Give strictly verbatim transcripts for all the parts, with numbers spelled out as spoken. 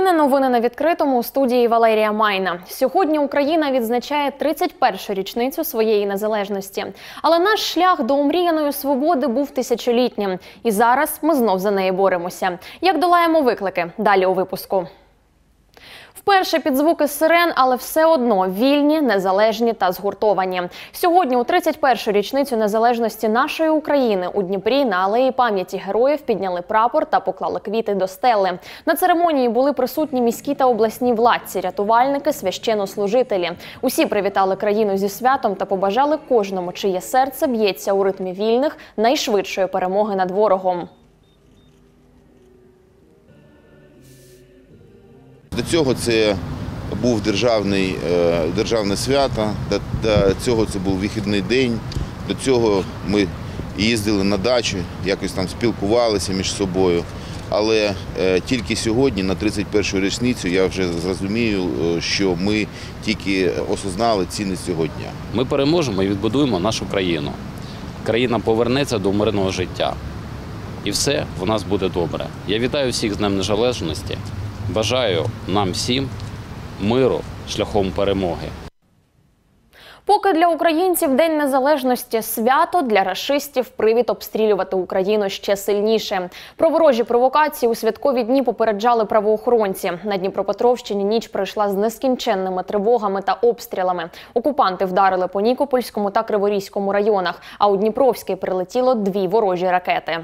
мене новини на відкритому, у студії Валерія Майна. Сьогодні Україна відзначає тридцять першу річницю своєї незалежності. Але наш шлях до омріяної свободи був тисячолітнім. І зараз ми знов за неї боремося. Як долаємо виклики? Далі у випуску. Вперше під звуки сирен, але все одно вільні, незалежні та згуртовані. Сьогодні, у тридцять першу річницю незалежності нашої України, у Дніпрі на алеї пам'яті героїв підняли прапор та поклали квіти до стели. На церемонії були присутні міські та обласні владці, рятувальники, священнослужителі. Усі привітали країну зі святом та побажали кожному, чиє серце б'ється у ритмі вільних, найшвидшої перемоги над ворогом. До цього це був державний, державне свято, до цього це був вихідний день, до цього ми їздили на дачу, якось там спілкувалися між собою. Але тільки сьогодні, на тридцять першу річницю, я вже зрозумію, що ми тільки осознали цінність цього дня. Ми переможемо і відбудуємо нашу країну. Країна повернеться до мирного життя. І все у нас буде добре. Я вітаю всіх з Днем Незалежності. Бажаю нам всім миру шляхом перемоги. Поки для українців День Незалежності – свято, для рашистів – привід обстрілювати Україну ще сильніше. Про ворожі провокації у святкові дні попереджали правоохоронці. На Дніпропетровщині ніч пройшла з нескінченними тривогами та обстрілами. Окупанти вдарили по Нікопольському та Криворізькому районах, а у Дніпровський прилетіло дві ворожі ракети.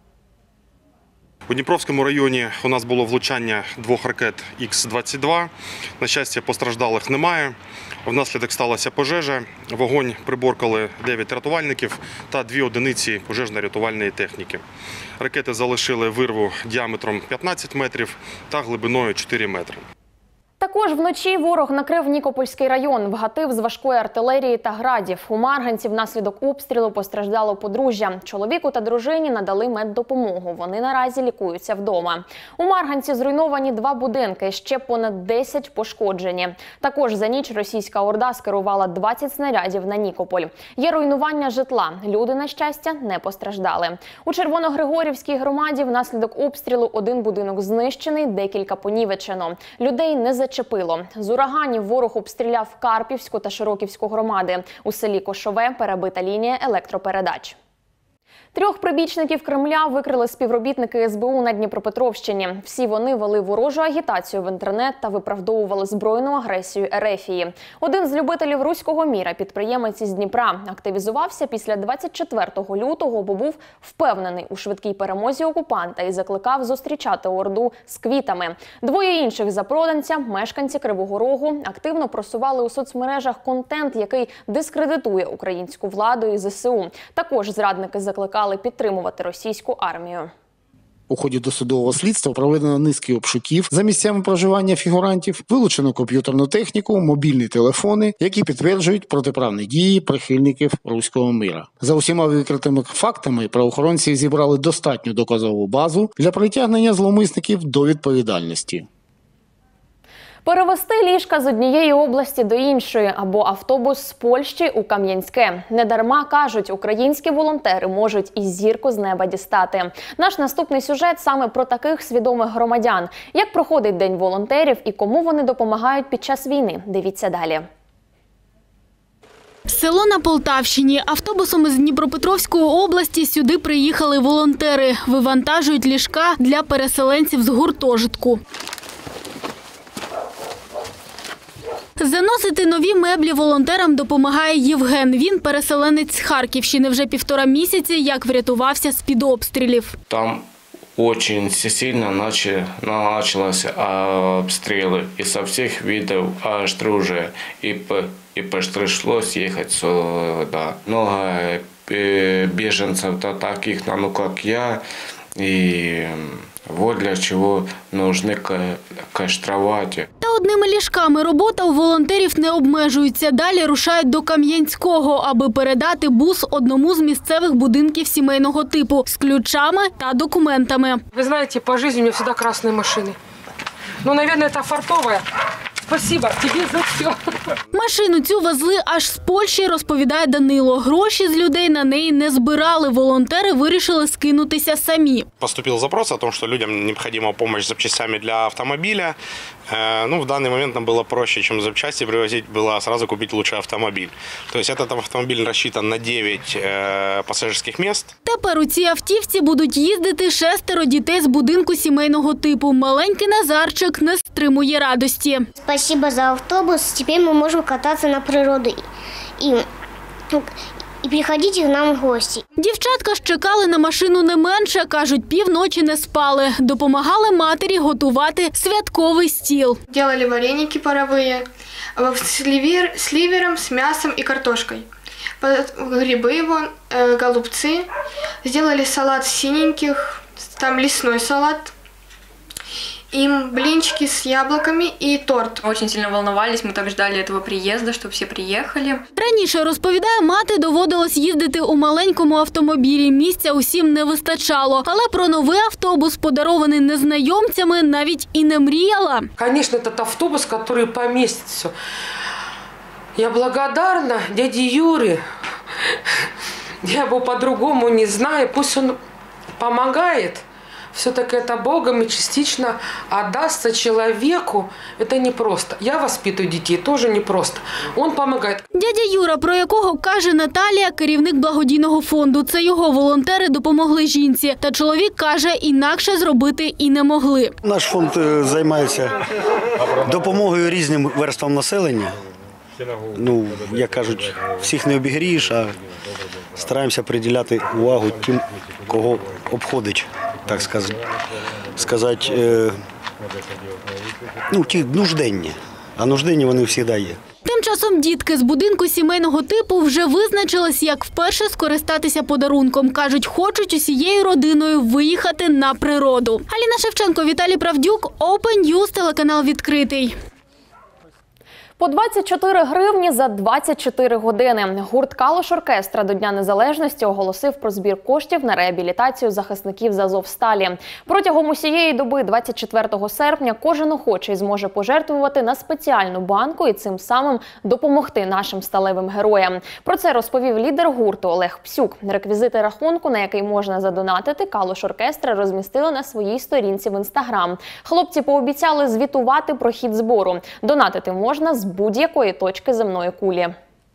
У Дніпровському районі у нас було влучання двох ракет ікс двадцять два. На щастя, постраждалих немає. Внаслідок сталася пожежа. Вогонь приборкали дев'ять рятувальників та дві одиниці пожежно-рятувальної техніки. Ракети залишили вирву діаметром п'ятнадцять метрів та глибиною чотири метри. Також вночі ворог накрив Нікопольський район, вгатив з важкої артилерії та градів. У Марганці внаслідок обстрілу постраждало подружжя. Чоловіку та дружині надали меддопомогу. Вони наразі лікуються вдома. У Марганці зруйновані два будинки, ще понад десять пошкоджені. Також за ніч російська орда скерувала двадцять снарядів на Нікополь. Є руйнування житла. Люди, на щастя, не постраждали. У Червоногригорівській громаді внаслідок обстрілу один будинок знищений, декілька понівечено. Людей не зачепило. З ураганів ворог обстріляв Карпівську та Широківську громади. У селі Кошове перебита лінія електропередач. Трьох прибічників Кремля викрили співробітники ес бе у на Дніпропетровщині. Всі вони вели ворожу агітацію в інтернет та виправдовували збройну агресію Ерефії. Один з любителів руського міра, підприємець із Дніпра, активізувався після двадцять четвертого лютого, бо був впевнений у швидкій перемозі окупанта і закликав зустрічати орду з квітами. Двоє інших запроданця, мешканці Кривого Рогу, активно просували у соцмережах контент, який дискредитує українську владу і зе се у. Також зрадники закликали підтримувати російську армію. У ході досудового слідства проведено низки обшуків за місцями проживання фігурантів, вилучено комп'ютерну техніку, мобільні телефони, які підтверджують протиправні дії прихильників руського мира. За усіма викритими фактами правоохоронці зібрали достатню доказову базу для притягнення зловмисників до відповідальності. Перевести ліжка з однієї області до іншої або автобус з Польщі у Кам'янське. Недарма кажуть, українські волонтери можуть і зірку з неба дістати. Наш наступний сюжет саме про таких свідомих громадян. Як проходить День волонтерів і кому вони допомагають під час війни? Дивіться далі. Село на Полтавщині. Автобусом із Дніпропетровської області сюди приїхали волонтери. Вивантажують ліжка для переселенців з гуртожитку. Заносити нові меблі волонтерам допомагає Євген. Він переселенець з Харківщини. Вже півтора місяці, як врятувався з-під обстрілів. Там дуже сильно почалися обстріли. І з усіх видів оружия. І, і прийшлося їхати сюди. Много біженців, таких, ну, як я, і вот для чого нужны каштрувати. Та одними ліжками робота у волонтерів не обмежується. Далі рушають до Кам'янського, аби передати бус одному з місцевих будинків сімейного типу з ключами та документами. Ви знаєте, по житті у мене завжди красні машини. Ну, мабуть, це фартовая. Спасибо тебе за все. Машину цю везли аж з Польщі, розповідає Данило. Гроші з людей на неї не збирали. Волонтери вирішили скинутися самі. Поступил запрос о том, что людям необходима помощь с запчастями для автомобиля. Ну, в данный момент нам было проще, чем запчасти привозить, было сразу купить лучший автомобиль. То есть этот автомобиль рассчитан на девять пассажирских мест. Тепер у цій автівці будуть їздити шестеро дітей з будинку сімейного типу. Маленький Назарчик не стримує радості. Спасибо за автобус. Теперь мы можем кататься на природу и, і приходити к нам в гості. Дівчатка ж чекали на машину не менше. Кажуть, півночі не спали. Допомагали матері готувати святковий стіл. Делали вареники паровые с ливер, с ливером, с мясом и картошкой. Грибы, вон, э, голубцы. Сделали салат синеньких, там лесной салат. Им блинчики с яблоками и торт. Очень сильно волновались, мы так ждали этого приезда, чтобы все приехали. Раніше, розповідає мати, доводилось їздити у маленькому автомобілі. Місця усім не вистачало. Але про новий автобус, подарований незнайомцями, навіть і не мріяла. Конечно, этот автобус, который поместит все. Я благодарна дяде Юре. Я его по-другому не знаю. Пусть он помогает. Все-таки это Богом и частично отдастся человеку. Это непросто. Я воспитываю детей, тоже непросто. Он помогает. Дядя Юра, про якого каже Наталія, керівник благодійного фонду. Це його волонтери допомогли жінці. Та чоловік каже, інакше зробити і не могли. Наш фонд займається допомогою різним верствам населення. Ну, як кажуть, всіх не обігрієш, а стараємося приділяти увагу тим, кого обходить, так сказати, сказати е, ну, ті нужденні, а нужденні вони завжди є. Тим часом дітки з будинку сімейного типу вже визначились, як вперше скористатися подарунком. Кажуть, хочуть усією родиною виїхати на природу. Аліна Шевченко, Віталій Правдюк, Open News, телеканал «Відкритий». По двадцять чотири гривні за двадцять чотири години. Гурт «Калуш Оркестра» до Дня Незалежності оголосив про збір коштів на реабілітацію захисників з Азовсталі. Протягом усієї доби двадцять четвертого серпня кожен охочий зможе пожертвувати на спеціальну банку і цим самим допомогти нашим сталевим героям. Про це розповів лідер гурту Олег Псюк. Реквізити рахунку, на який можна задонатити, «Калуш Оркестра» розмістили на своїй сторінці в Інстаграм. Хлопці пообіцяли звітувати про хід збору. Донатити можна з будь-якої точки земної кулі.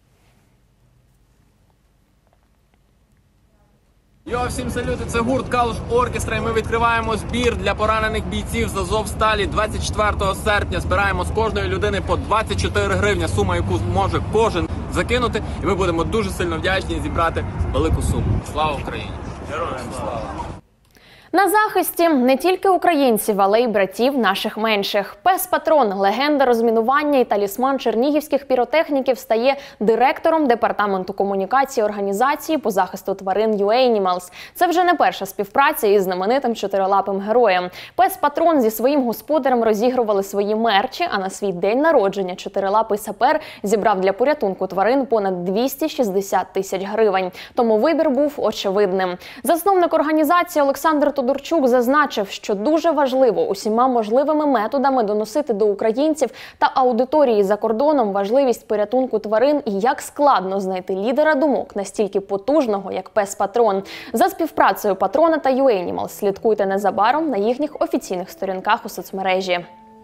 Йо, всім салюти, це гурт «Калуш Оркестра» і ми відкриваємо збір для поранених бійців з Азовсталі двадцять четвертого серпня. Збираємо з кожної людини по двадцять чотири гривні, сума, яку зможе кожен закинути. І ми будемо дуже сильно вдячні зібрати велику суму. Слава Україні! Героям слава! На захисті не тільки українців, але й братів наших менших. Пес-патрон, легенда розмінування і талісман чернігівських піротехніків, стає директором департаменту комунікації організації по захисту тварин ю ей Animals. Це вже не перша співпраця із знаменитим чотирилапим героєм. Пес-патрон зі своїм господарем розігрували свої мерчі, а на свій день народження чотирилапий сапер зібрав для порятунку тварин понад двісті шістдесят тисяч гривень. Тому вибір був очевидним. Засновник організації Олександр Тодорчук зазначив, що дуже важливо усіма можливими методами доносити до українців та аудиторії за кордоном важливість порятунку тварин і як складно знайти лідера думок настільки потужного, як пес-патрон. За співпрацею патрона та ю ей Animals слідкуйте незабаром на їхніх офіційних сторінках у соцмережі.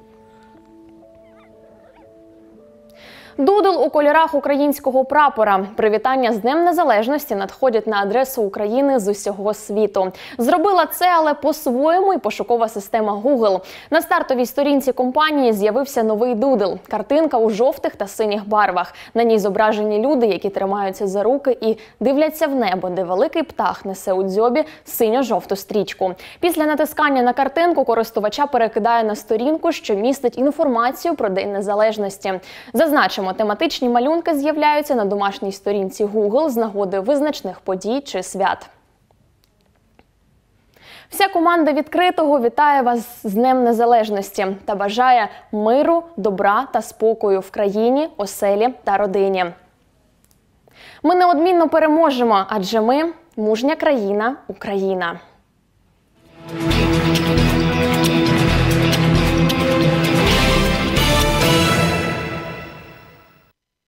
Дудл у кольорах українського прапора. Привітання з Днем Незалежності надходять на адресу України з усього світу. Зробила це, але по-своєму, і пошукова система Google. На стартовій сторінці компанії з'явився новий дудл. Картинка у жовтих та синіх барвах. На ній зображені люди, які тримаються за руки і дивляться в небо, де великий птах несе у дзьобі синьо-жовту стрічку. Після натискання на картинку користувача перекидає на сторінку, що містить інформацію про День Незалежності. Зазначимо, тематичні малюнки з'являються на домашній сторінці Google з нагоди визначних подій чи свят. Вся команда «Відкритого» вітає вас з Днем Незалежності та бажає миру, добра та спокою в країні, оселі та родині. Ми неодмінно переможемо, адже ми – мужня країна, Україна.